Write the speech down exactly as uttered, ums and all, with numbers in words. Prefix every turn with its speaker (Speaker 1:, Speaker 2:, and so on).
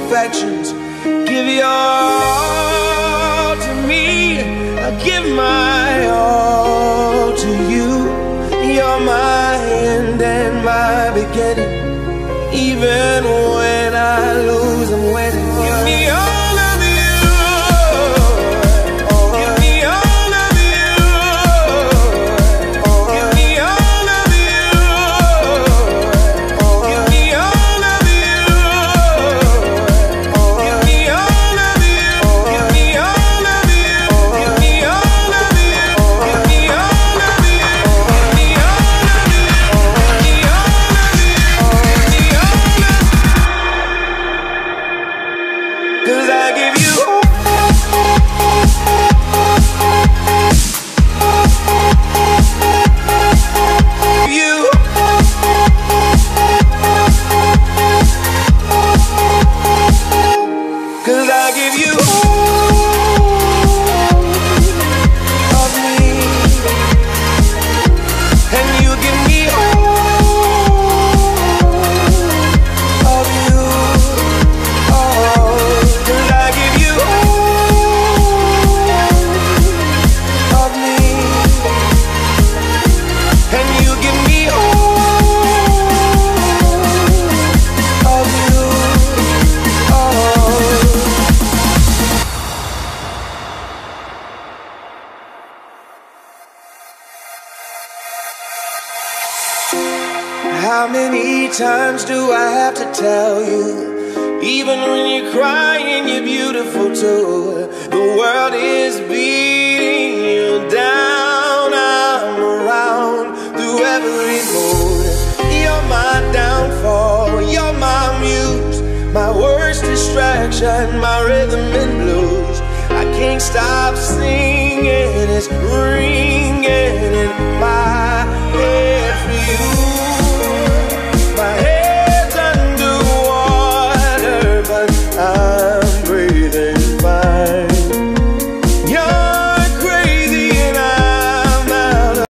Speaker 1: imperfections. Give your all to me, I give my all to you. You're my end and my beginning. Even when I lose, I'm winning. Give me all of you. Give me all of you. Give me all of you. Give me all of you. Give me all of you. Give me all of you. Give me all of you. Give me all of you. Give me all of you. Give me all of you. Give me all of you. 'Cause I give you you. 'Cause I give you of me, and you give me of you. Oh, 'cause I give you of me, and you give me of you. Oh. How many times do I have to tell you? Even when you're crying, you're beautiful too. The world is beating you down. I'm around through every mood. You're my downfall, you're my muse, my worst distraction, my rhythm and blues. I can't stop singing, it's ringing.